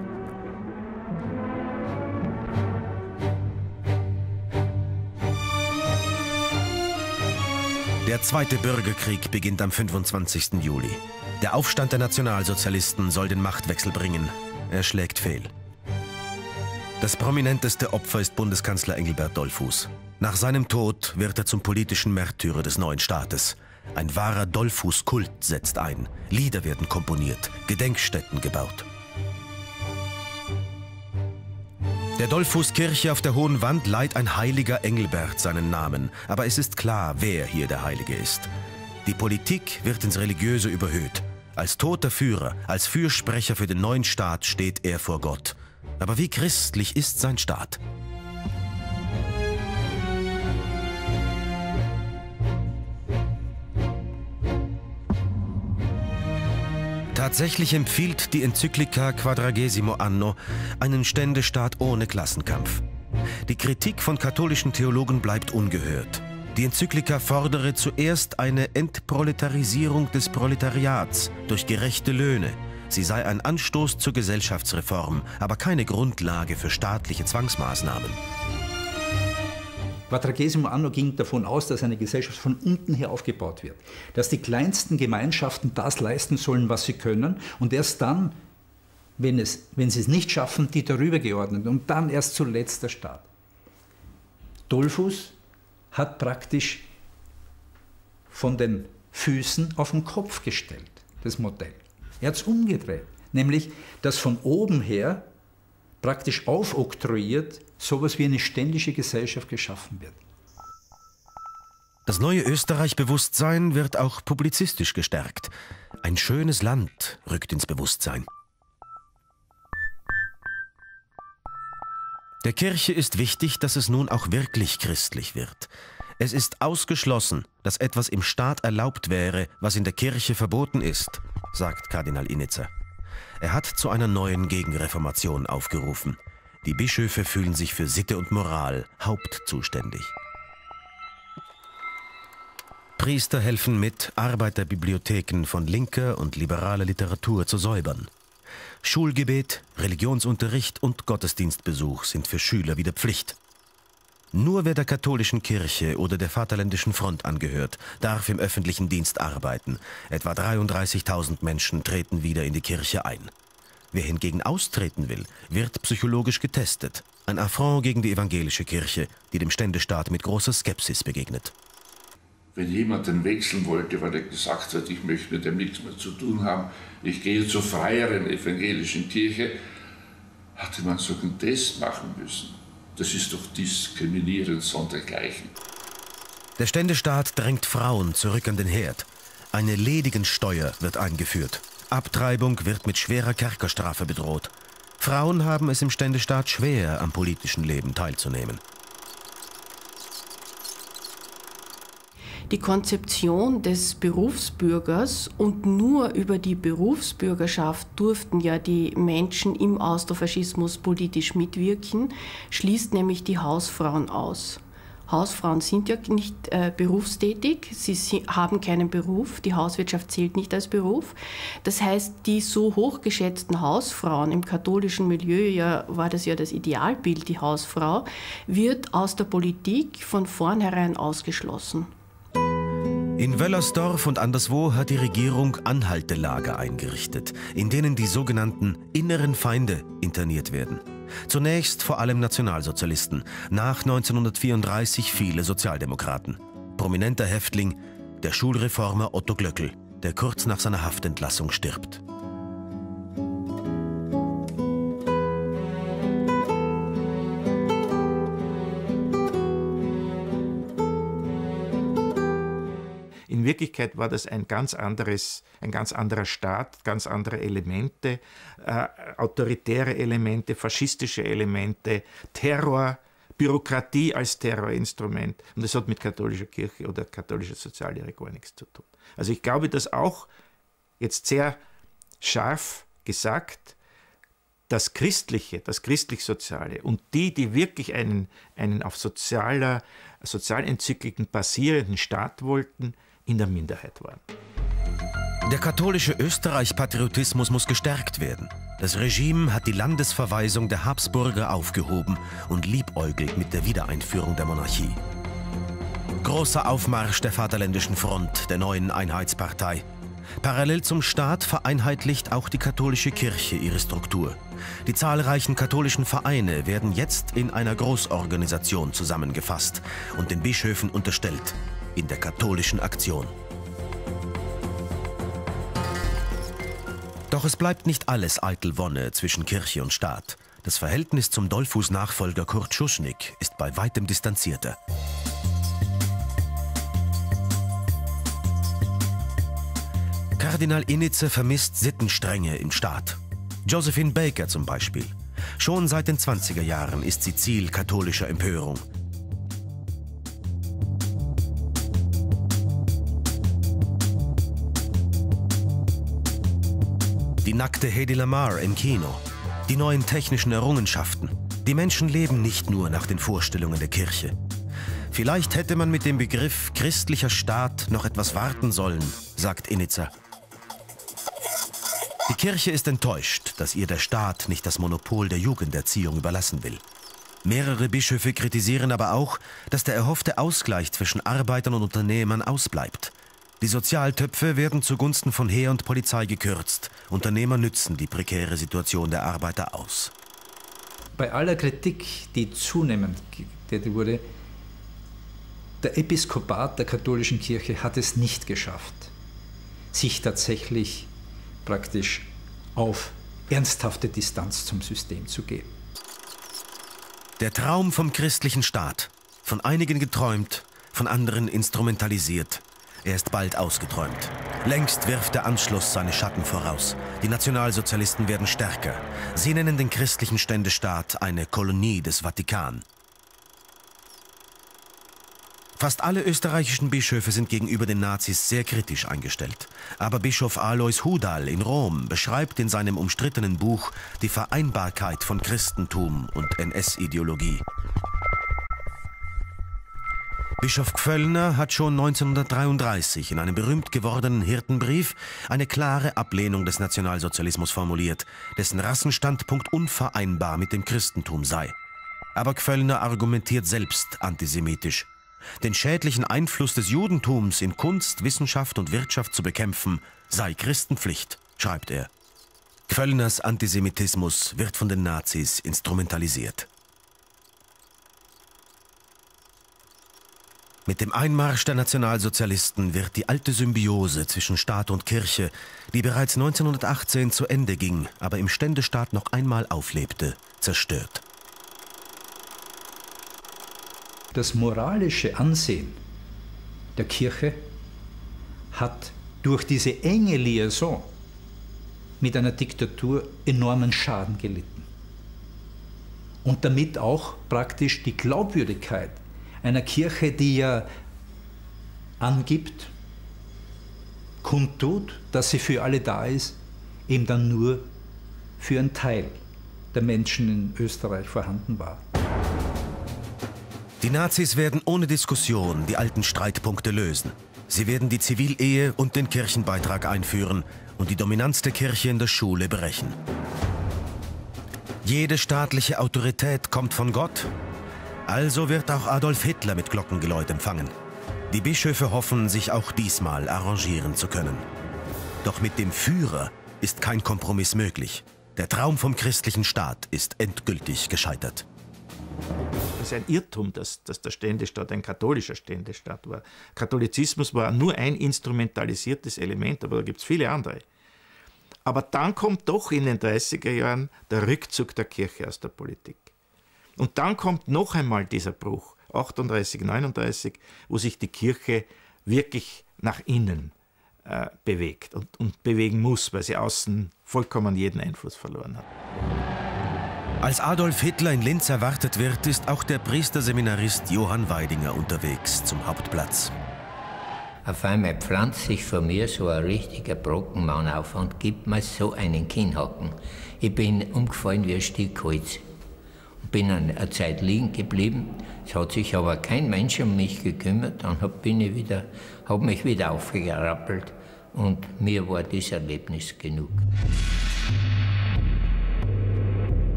Der zweite Bürgerkrieg beginnt am fünfundzwanzigsten Juli. Der Aufstand der Nationalsozialisten soll den Machtwechsel bringen. Er schlägt fehl. Das prominenteste Opfer ist Bundeskanzler Engelbert Dollfuß. Nach seinem Tod wird er zum politischen Märtyrer des neuen Staates. Ein wahrer Dollfuß-Kult setzt ein. Lieder werden komponiert, Gedenkstätten gebaut. Der Dollfuß-Kirche auf der Hohen Wand leiht ein heiliger Engelbert seinen Namen. Aber es ist klar, wer hier der Heilige ist. Die Politik wird ins Religiöse überhöht. Als toter Führer, als Fürsprecher für den neuen Staat steht er vor Gott. Aber wie christlich ist sein Staat? Tatsächlich empfiehlt die Enzyklika Quadragesimo Anno einen Ständestaat ohne Klassenkampf. Die Kritik von katholischen Theologen bleibt ungehört. Die Enzyklika fordere zuerst eine Entproletarisierung des Proletariats durch gerechte Löhne. Sie sei ein Anstoß zur Gesellschaftsreform, aber keine Grundlage für staatliche Zwangsmaßnahmen. Quadragesimo Anno ging davon aus, dass eine Gesellschaft von unten her aufgebaut wird. Dass die kleinsten Gemeinschaften das leisten sollen, was sie können, und erst dann, wenn, es, wenn sie es nicht schaffen, die darüber geordnet, und dann erst zuletzt der Staat. Dollfuß hat praktisch von den Füßen auf den Kopf gestellt, das Modell. Er hat es umgedreht, nämlich, dass von oben her praktisch aufoktroyiert sowas wie eine ständische Gesellschaft geschaffen wird. Das neue Österreich-Bewusstsein wird auch publizistisch gestärkt. Ein schönes Land rückt ins Bewusstsein. Der Kirche ist wichtig, dass es nun auch wirklich christlich wird. Es ist ausgeschlossen, dass etwas im Staat erlaubt wäre, was in der Kirche verboten ist, sagt Kardinal Innitzer. Er hat zu einer neuen Gegenreformation aufgerufen. Die Bischöfe fühlen sich für Sitte und Moral hauptzuständig. Priester helfen mit, Arbeiterbibliotheken von linker und liberaler Literatur zu säubern. Schulgebet, Religionsunterricht und Gottesdienstbesuch sind für Schüler wieder Pflicht. Nur wer der katholischen Kirche oder der Vaterländischen Front angehört, darf im öffentlichen Dienst arbeiten. Etwa dreiunddreißigtausend Menschen treten wieder in die Kirche ein. Wer hingegen austreten will, wird psychologisch getestet. Ein Affront gegen die evangelische Kirche, die dem Ständestaat mit großer Skepsis begegnet. Wenn jemand den wechseln wollte, weil er gesagt hat, ich möchte mit dem nichts mehr zu tun haben, ich gehe zur freieren evangelischen Kirche, hatte man so einen Test machen müssen. Das ist doch diskriminierend sondergleichen. Der Ständestaat drängt Frauen zurück an den Herd. Eine Ledigensteuer wird eingeführt. Abtreibung wird mit schwerer Kerkerstrafe bedroht. Frauen haben es im Ständestaat schwer, am politischen Leben teilzunehmen. Die Konzeption des Berufsbürgers und nur über die Berufsbürgerschaft durften ja die Menschen im Austrofaschismus politisch mitwirken, schließt nämlich die Hausfrauen aus. Hausfrauen sind ja nicht äh, berufstätig, sie si- haben keinen Beruf, die Hauswirtschaft zählt nicht als Beruf. Das heißt, die so hochgeschätzten Hausfrauen im katholischen Milieu, ja, war das ja das Idealbild, die Hausfrau, wird aus der Politik von vornherein ausgeschlossen. In Wöllersdorf und anderswo hat die Regierung Anhaltelager eingerichtet, in denen die sogenannten inneren Feinde interniert werden. Zunächst vor allem Nationalsozialisten, nach neunzehnhundertvierunddreißig viele Sozialdemokraten. Prominenter Häftling, der Schulreformer Otto Glöckl, der kurz nach seiner Haftentlassung stirbt. In Wirklichkeit war das ein ganz anderes, ein ganz anderer Staat, ganz andere Elemente, äh, autoritäre Elemente, faschistische Elemente, Terror, Bürokratie als Terrorinstrument. Und das hat mit katholischer Kirche oder katholischer Soziallehre gar nichts zu tun. Also ich glaube, dass auch jetzt sehr scharf gesagt, das Christliche, das christlich-soziale und die, die wirklich einen, einen auf sozialer, Sozialenzykliken basierenden Staat wollten, in der Minderheit waren. Der katholische Österreich-Patriotismus muss gestärkt werden. Das Regime hat die Landesverweisung der Habsburger aufgehoben und liebäugelt mit der Wiedereinführung der Monarchie. Großer Aufmarsch der Vaterländischen Front, der neuen Einheitspartei. Parallel zum Staat vereinheitlicht auch die katholische Kirche ihre Struktur. Die zahlreichen katholischen Vereine werden jetzt in einer Großorganisation zusammengefasst und den Bischöfen unterstellt, in der katholischen Aktion. Doch es bleibt nicht alles eitel Wonne zwischen Kirche und Staat. Das Verhältnis zum Dollfuß-Nachfolger Kurt Schuschnigg ist bei weitem distanzierter. Kardinal Innitzer vermisst Sittenstrenge im Staat. Josephine Baker zum Beispiel. Schon seit den zwanziger Jahren ist sie Ziel katholischer Empörung. Die nackte Hedy Lamarr im Kino, die neuen technischen Errungenschaften. Die Menschen leben nicht nur nach den Vorstellungen der Kirche. Vielleicht hätte man mit dem Begriff christlicher Staat noch etwas warten sollen, sagt Innitzer. Die Kirche ist enttäuscht, dass ihr der Staat nicht das Monopol der Jugenderziehung überlassen will. Mehrere Bischöfe kritisieren aber auch, dass der erhoffte Ausgleich zwischen Arbeitern und Unternehmern ausbleibt. Die Sozialtöpfe werden zugunsten von Heer und Polizei gekürzt. Unternehmer nützen die prekäre Situation der Arbeiter aus. Bei aller Kritik, die zunehmend getätigt wurde, der Episkopat der katholischen Kirche hat es nicht geschafft, sich tatsächlich praktisch auf ernsthafte Distanz zum System zu geben. Der Traum vom christlichen Staat, von einigen geträumt, von anderen instrumentalisiert. Er ist bald ausgeträumt. Längst wirft der Anschluss seine Schatten voraus. Die Nationalsozialisten werden stärker. Sie nennen den christlichen Ständestaat eine Kolonie des Vatikan. Fast alle österreichischen Bischöfe sind gegenüber den Nazis sehr kritisch eingestellt. Aber Bischof Alois Hudal in Rom beschreibt in seinem umstrittenen Buch die Vereinbarkeit von Christentum und N S-Ideologie. Bischof Gföllner hat schon neunzehnhundertdreiunddreißig in einem berühmt gewordenen Hirtenbrief eine klare Ablehnung des Nationalsozialismus formuliert, dessen Rassenstandpunkt unvereinbar mit dem Christentum sei. Aber Gföllner argumentiert selbst antisemitisch. Den schädlichen Einfluss des Judentums in Kunst, Wissenschaft und Wirtschaft zu bekämpfen, sei Christenpflicht, schreibt er. Gföllners Antisemitismus wird von den Nazis instrumentalisiert. Mit dem Einmarsch der Nationalsozialisten wird die alte Symbiose zwischen Staat und Kirche, die bereits neunzehnhundertachtzehn zu Ende ging, aber im Ständestaat noch einmal auflebte, zerstört. Das moralische Ansehen der Kirche hat durch diese enge Liaison mit einer Diktatur enormen Schaden gelitten. Und damit auch praktisch die Glaubwürdigkeit einer Kirche, die ja angibt, kundtut, dass sie für alle da ist, eben dann nur für einen Teil der Menschen in Österreich vorhanden war. Die Nazis werden ohne Diskussion die alten Streitpunkte lösen. Sie werden die Zivilehe und den Kirchenbeitrag einführen und die Dominanz der Kirche in der Schule brechen. Jede staatliche Autorität kommt von Gott, also wird auch Adolf Hitler mit Glockengeläut empfangen. Die Bischöfe hoffen, sich auch diesmal arrangieren zu können. Doch mit dem Führer ist kein Kompromiss möglich. Der Traum vom christlichen Staat ist endgültig gescheitert. Es ist ein Irrtum, dass, dass der Ständestaat ein katholischer Ständestaat war. Katholizismus war nur ein instrumentalisiertes Element, aber da gibt es viele andere. Aber dann kommt doch in den dreißiger Jahren der Rückzug der Kirche aus der Politik. Und dann kommt noch einmal dieser Bruch, achtunddreißig, neununddreißig, wo sich die Kirche wirklich nach innen äh, bewegt und, und bewegen muss, weil sie außen vollkommen jeden Einfluss verloren hat. Als Adolf Hitler in Linz erwartet wird, ist auch der Priesterseminarist Johann Weidinger unterwegs zum Hauptplatz. Auf einmal pflanzt sich vor mir so ein richtiger Brockenmann auf und gibt mir so einen Kinnhaken. Ich bin umgefallen wie ein Stück Holz. Bin eine Zeit liegen geblieben. Es hat sich aber kein Mensch um mich gekümmert. Dann bin ich wieder, habe mich wieder aufgerappelt und mir war dieses Erlebnis genug.